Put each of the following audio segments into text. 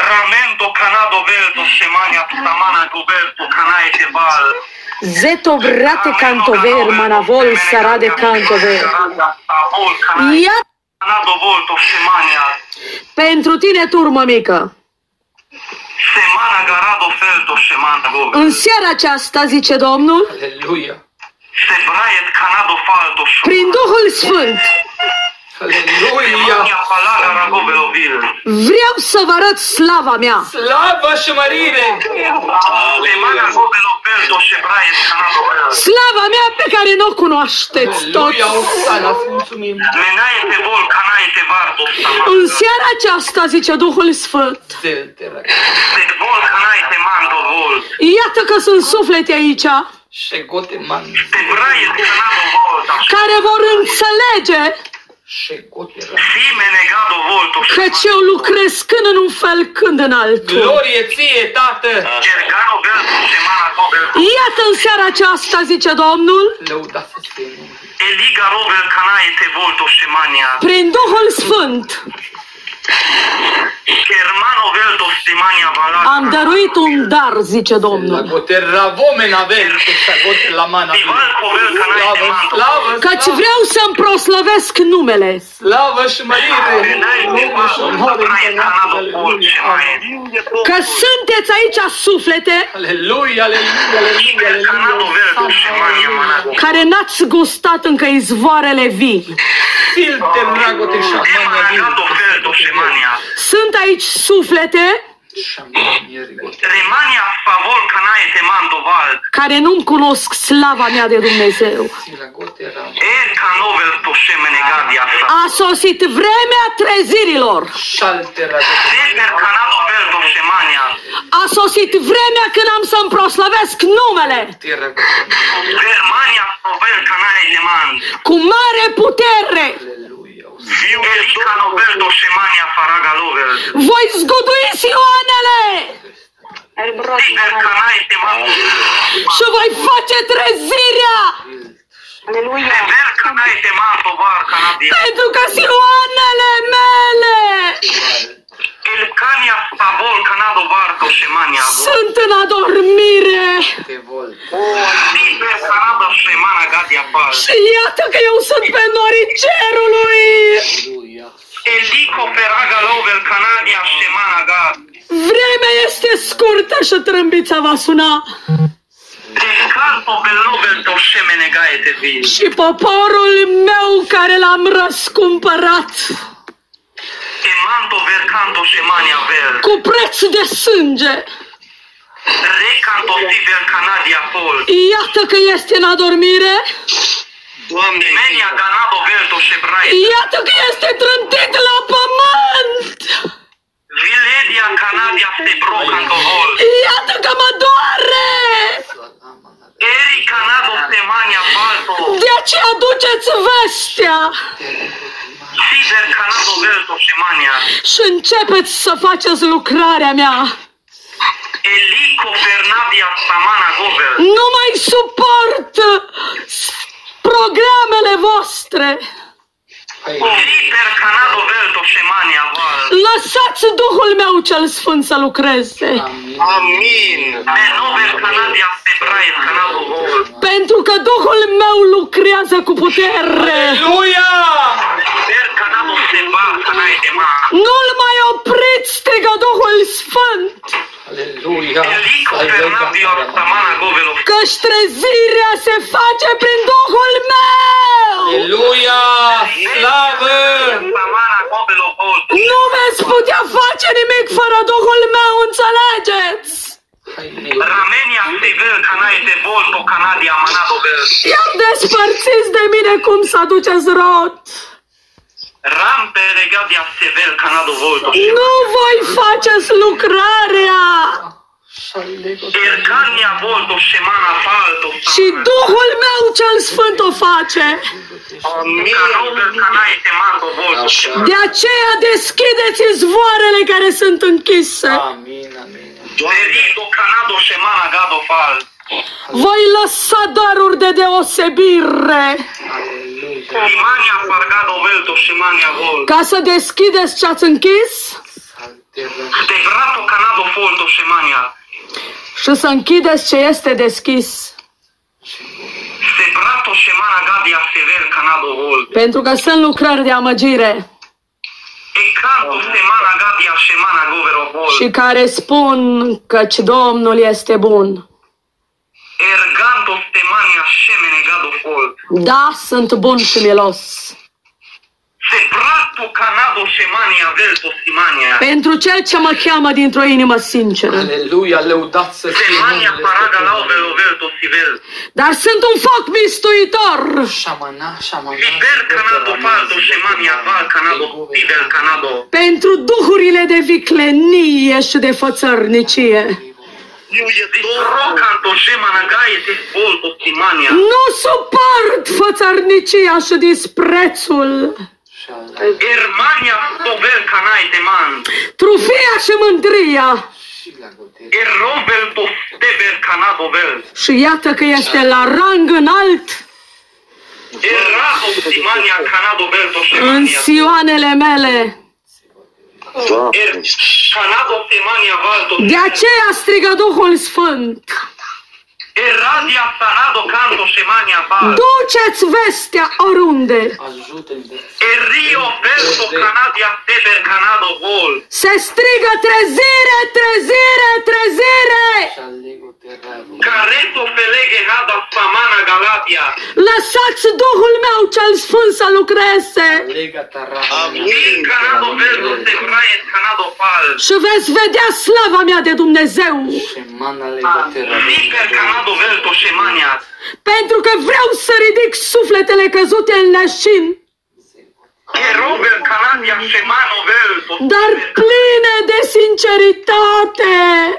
Ramento Canado Velto Semania Tutamana Goberto Canaete Val. Zeto brate cantover, manavol sarade cantover. Ia Canado Volto Semania. pentru tine, turmă mică. Semana Garado Felto Semana Goberto. În seara aceasta, zice Domnul, Aleluia. Sebraiet Canado Falto prin Duhul Sfânt, Aleluia. Palaga Gobelovil. vreau să vă arăt slava mea. Slavă și mărire. Semana Gobelovelto Sebraiet Canado Velto. Slava mea pe care nu o cunoașteți toți. Aleluia. Osana, îți mulțumim. Menaete Vol Canaete Varto În Samana. seara aceasta, zice Duhul Sfânt, Zelte, rag. Set Vol Canaete Mando Vol. iată că sunt suflete aici Șegote man. Sebraiet Canado Volta. care vor înțelege Șegote rag. Simene Gado Volto căci eu lucrez când în un fel, când în altul. Glorie ție, Tată. Cercano Velto Semana Gobelovil. Iată în seara aceasta, zice Domnul, Lăudați să fie numele. Eliga Rovel Canaete Volto Semania. prin Duhul Sfânt, Germano Velto Semania Valada. am dăruit un dar, zice Domnul, Lagote ravomena velto, șagote la mana. Dival Covel Canaete Slavă, Mando. slavă, căci slavă. vreau să-mi proslăvesc numele. Slavă și mărire. Că sunteți aici suflete Aleluia, aleluia, aleluia, aleluia. care n-ați gustat încă izvoarele vii. Filte, dragote, șamania, Sunt aici suflete Remania favor Canaete Mando Val. care nu-mi cunosc slava mea de Dumnezeu. Er Canovel Tosemene Gadia. A sosit vremea trezirilor. Sever Canado Velto Semania. A sosit vremea când am să-mi proslăvesc numele Germania Provel Canaete Mando. cu mare putere. Elica Novelto Semania Faraga Lovel. Voi zgudui Sioanele Sever Canaete Mando. și voi face trezirea, Sever Canaete Mando Var Canadia. pentru că Sioanele mele Elcania favor Canado Varto Semania. sunt în adormire. Sever Canado Semana Gadia Pal. Și iată că eu sunt pe norii cerului. Elico Feraga Lovel Canadia Semana Gad. Vremea este scurtă și trâmbița va suna. Descanto per Lovel Tosemene Gaete Vil. Și poporul meu care l-am răscumpărat Emanto Vercanto Semania Vel. cu preț de sânge, Recanto Tiver Canadia Pol. iată că este în adormire. Doamne, Menia Ganado Velto Sebrai. Iată că este trântit la pământ. Viledia Canadia Sebrocanto Vol. Iată că mă doare. Eri Canado Semania Falto. De aceea aduceți vestea Tiver Canado Velto Semania. și începeți să faceți lucrarea mea. Elico Fernadia Samana Govel. Nu mai suport programele voastre. Tiver Canado Velto Semania Val. Lăsați Duhul meu cel Sfânt să lucreze. Amin. Menover Canadia Sebrai Canado Vol. Pentru că Duhul meu lucrează cu putere. Aleluia! Ver Canado Seba Canaite Ma. Nu-l mai opriți, strigă Duhul Sfânt, Aleluia! Elico Fernadia Samana Govel. căci trezirea se face prin Duhul meu. Aleluia! Slavă! Samana Govel Vol. Nu veți putea face nimic fără Duhul meu, înțelegeți? Ramenia Sever Canaite Volto Canadia Manado Vel. Iar despărțiți de mine cum să aduceți rod. Rampe Regadia Sever Canado Volto. Nu voi faceți lucrarea. Ercania Volto Semana Falto. Și Duhul meu cel Sfânt o face. Canovel Canaite Mando Volto. De aceea deschideți izvoarele care sunt închise. Amin, amin. Derido Canado Semana Gado Fal. Voi lăsa daruri de deosebire Imania Fargado Velto Semania Vol. ca să deschideți ce ați închis Ste vrato canado folto șemania. și să închideți ce este deschis. Ste vrato șemana gadia sever canado volt. Pentru că sunt lucrări de amăgire E canto semana gadia șemana govero volt. și care spun căci Domnul este bun. Erganto stemania șemene gado volt. Da, sunt bun și milos. Se prato canado șemania velto simania. Pentru cel ce mă cheamă dintr-o inimă sinceră. Aleluia, lăudat să fie Semania numele paraga Stăpânului. lauvelo velto sivel. Dar sunt un foc mistuitor. Șamana, șamana. Siver canado faldo șemania val canado sivel canado. Pentru duhurile de viclenie și de fățărnicie. Rocanto șemana gaie se volto simania. Nu suport fățărnicia și disprețul, Germania sovel canai de man. trufia și mândria. Erovel to stever canado vel. Și iată că este la rang înalt Errado simania canado vel to în șemania. sioanele mele. Canado semania valto. De aceea strigă Duhul Sfânt: Erradia sanado canto șemania val. duceți vestea oriunde. Ajută-mi. Errio velto canadia sever canado vol. Se strigă trezire, trezire, trezire. Careto felege hada samana galatia. Lăsați Duhul meu cel Sfânt să lucreze Il canado velto sembraet canado fal. și veți vedea slava mea de Dumnezeu. Viper canado velto șemania. Pentru că vreau să ridic sufletele căzute în leșin, Erovel canadia șemano velto. dar pline de sinceritate.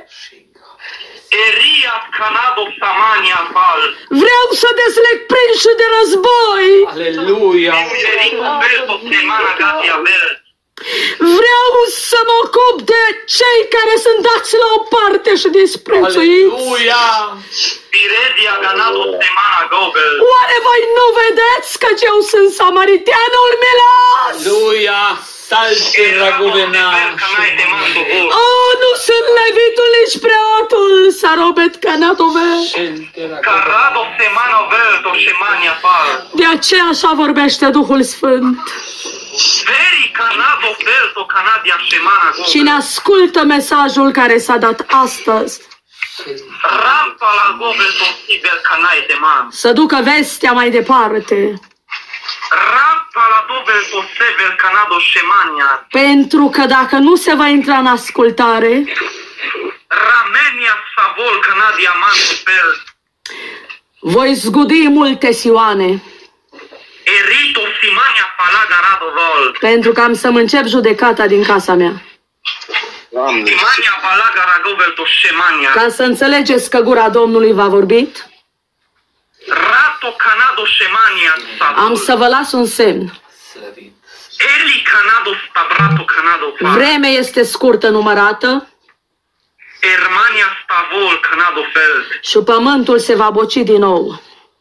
Eria canado samania fal. Vreau să desleg prinși de război. Aleluia. Ferico velto semana gatia vel. Vreau să mă ocup de cei care sunt dați la o parte și disprețuiți. Aleluia. Piredia ganado semana gobel. Oare voi nu vedeți că eu sunt samariteanul milos? Aleluia. Salte ragovena. Oh, nu sunt levitul nici preotul, s-a robet canatove. Carrado semana velto șemania fal. De aceea așa vorbește Duhul Sfânt. Veri canado velto canadia șemana gobel. Cine ascultă mesajul care s-a dat astăzi, Rampa la gobel to siber canai de man. să ducă vestea mai departe. Rampa la gobel to sever canado șemania. Pentru că dacă nu se va intra în ascultare, Ramenia savol canadia manto pel. voi zgudi multe sioane. Erito simania palaga rado vol. Pentru că am să-mi încep judecata din casa mea. Simania palaga ragobel to șemania. Ca să înțelegeți că gura Domnului v-a vorbit, Rato canado șemania am savol. să vă las un semn. Eli canado stabrato canado fal. Vremea este scurtă numărată Ermania stavol canado fel. și pământul se va boci din nou.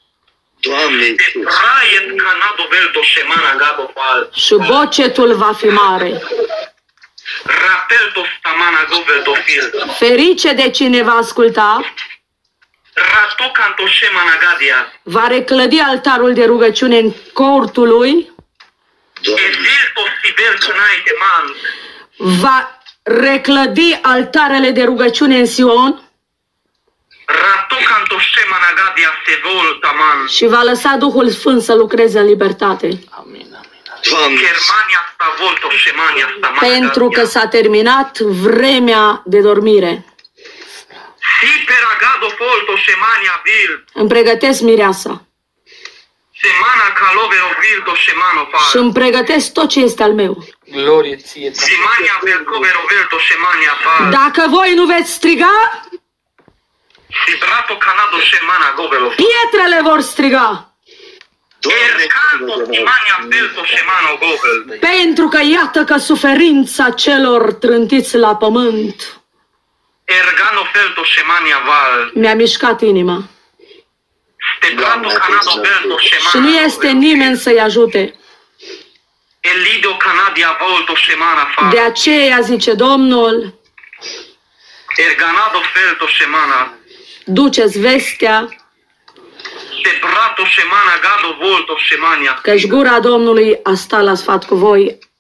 Raiet canado velto șemana gado fal. Și bocetul va fi mare. Rapelto stamana govelto fil. Ferice de cine va asculta, Rato canto șemana gadia. va reclădi altarul de rugăciune în cortul lui, Evilto sibel canai de man. va reclădi altarele de rugăciune în Sion Rato canto șemana gadia se volta man. și va lăsa Duhul Sfânt să lucreze în libertate. Amin, amin. Germania sta volto șemania stamana Pentru că gadia. s-a terminat vremea de dormire. Si peragado volto șemania vil. Îmi pregătesc mireasa Semana calovero vilto șemano și fal. îmi pregătesc tot ce este al meu. Glorie ție, Tată. Simania velcovero velto șemania fal. Dacă voi nu veți striga, Sibrato canado șemana govelo. pietrele vor striga. Ercanto simania velto șemano govel. Pentru că iată că suferința celor trântiți la pământ Ergano velto șemania val. mi-a mișcat inima. Stebrato canado velto Și șemana nu este nimeni să-i ajute. El lidio canadia volto semana De fa. aceea, zice Domnul, Erganado felto semana. duceți vestea Te brato semana gado volto semania. căci gura Domnului a stat la sfat cu voi